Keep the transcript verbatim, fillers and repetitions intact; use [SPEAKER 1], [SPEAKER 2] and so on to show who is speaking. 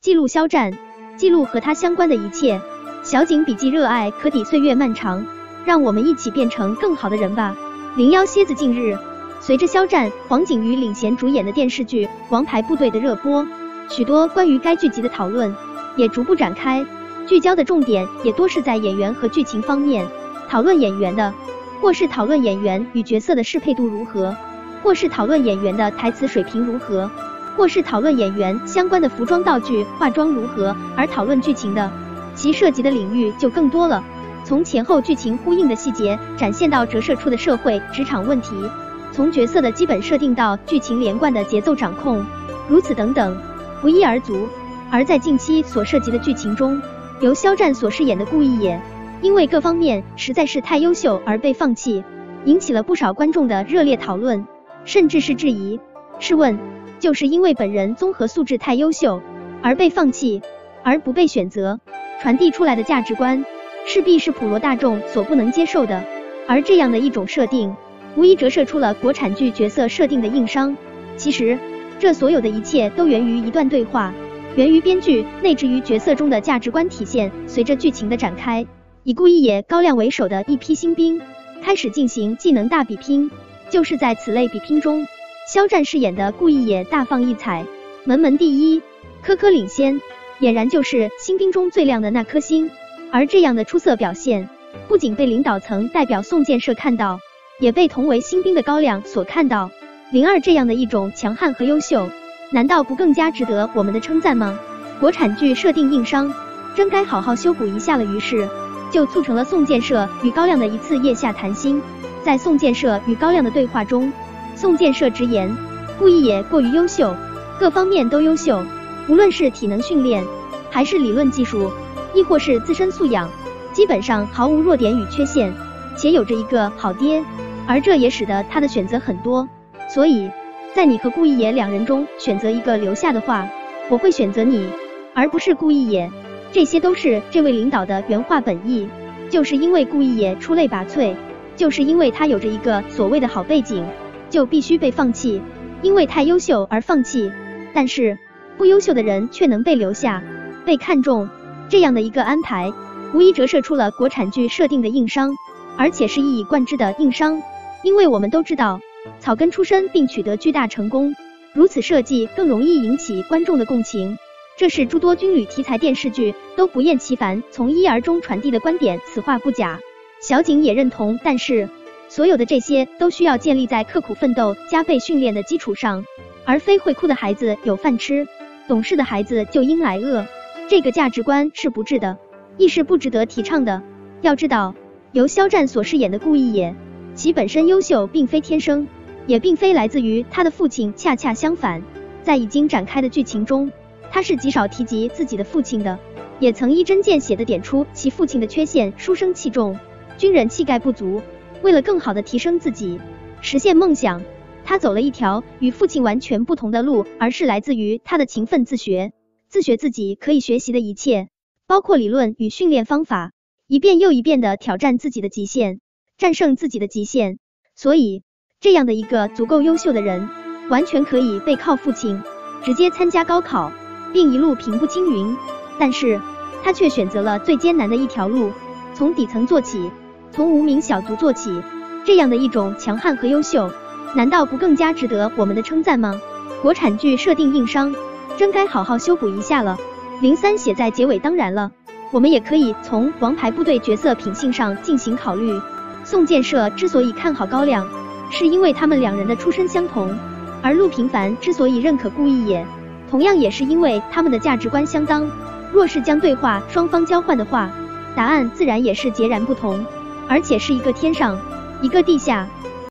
[SPEAKER 1] 记录肖战，记录和他相关的一切。小景笔记，热爱可抵岁月漫长，让我们一起变成更好的人吧。零幺蝎子近日，随着肖战、黄景瑜领衔主演的电视剧《王牌部队》的热播，许多关于该剧集的讨论也逐步展开，聚焦的重点也多是在演员和剧情方面，讨论演员的，或是讨论演员与角色的适配度如何，或是讨论演员的台词水平如何，或是讨论演员相关的服装道具、化妆如何，而讨论剧情的，其涉及的领域就更多了。从前后剧情呼应的细节展现到折射出的社会职场问题，从角色的基本设定到剧情连贯的节奏掌控，如此等等，不一而足。而在近期所涉及的剧情中，由肖战所饰演的顾一野，因为各方面实在是太优秀而被放弃，引起了不少观众的热烈讨论，甚至是质疑。试问，就是因为本人综合素质太优秀而被放弃，而不被选择，传递出来的价值观势必是普罗大众所不能接受的。而这样的一种设定，无疑折射出了国产剧角色设定的硬伤。其实，这所有的一切都源于一段对话，源于编剧内置于角色中的价值观体现。随着剧情的展开，以顾一野、高亮为首的一批新兵开始进行技能大比拼。就是在此类比拼中，肖战饰演的顾一野大放异彩，门门第一，颗颗领先，俨然就是新兵中最亮的那颗星。而这样的出色表现，不仅被领导层代表宋建设看到，也被同为新兵的高亮所看到。零二这样的一种强悍和优秀，难道不更加值得我们的称赞吗？国产剧设定硬伤，真该好好修补一下了。于是，就促成了宋建设与高亮的一次腋下谈心。在宋建设与高亮的对话中，宋建设直言，顾一野过于优秀，各方面都优秀，无论是体能训练，还是理论技术，亦或是自身素养，基本上毫无弱点与缺陷，且有着一个好爹。而这也使得他的选择很多。所以，在你和顾一野两人中选择一个留下的话，我会选择你，而不是顾一野。这些都是这位领导的原话本意。就是因为顾一野出类拔萃，就是因为他有着一个所谓的好背景，就必须被放弃，因为太优秀而放弃。但是，不优秀的人却能被留下，被看重，这样的一个安排，无疑折射出了国产剧设定的硬伤，而且是一以贯之的硬伤。因为我们都知道，草根出身并取得巨大成功，如此设计更容易引起观众的共情。这是诸多军旅题材电视剧都不厌其烦从一而终传递的观点，此话不假，小景也认同。但是，所有的这些都需要建立在刻苦奋斗、加倍训练的基础上，而非会哭的孩子有饭吃，懂事的孩子就应来饿。这个价值观是不智的，亦是不值得提倡的。要知道，由肖战所饰演的顾一野，其本身优秀并非天生，也并非来自于他的父亲，恰恰相反，在已经展开的剧情中，他是极少提及自己的父亲的，也曾一针见血地点出其父亲的缺陷，书生气重，军人气概不足。为了更好地提升自己，实现梦想，他走了一条与父亲完全不同的路，而是来自于他的勤奋自学，自学自己可以学习的一切，包括理论与训练方法，一遍又一遍地挑战自己的极限，战胜自己的极限。所以，这样的一个足够优秀的人，完全可以背靠父亲，直接参加高考，并一路平步青云。但是，他却选择了最艰难的一条路，从底层做起，从无名小卒做起。这样的一种强悍和优秀，难道不更加值得我们的称赞吗？国产剧设定硬伤，真该好好修补一下了。零三写在结尾。当然了，我们也可以从王牌部队角色品性上进行考虑。宋建设之所以看好高亮，是因为他们两人的出身相同，而陆平凡之所以认可顾一野，同样也是因为他们的价值观相当。若是将对话双方交换的话，答案自然也是截然不同，而且是一个天上，一个地下。